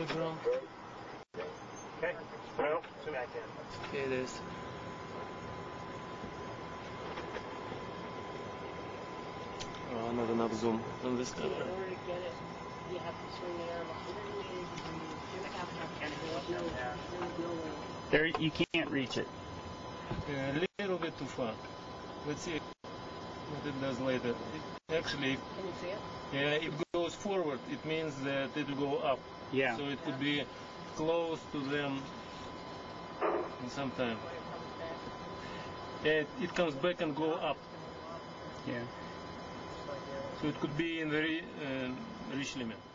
background. Okay, through, zoom back in. Okay, it is. Oh, not enough zoom on this camera. In order to get it, you have to swing it around 180 degrees. There, you can't reach it. A little bit too far. Let's see what it does later. Actually, Can you see it? yeah, it goes forward. It means that it will go up. Yeah. So it could be close to them in some time. When it comes back. Yeah, it comes back and go up. Yeah. So it could be in very rich limit.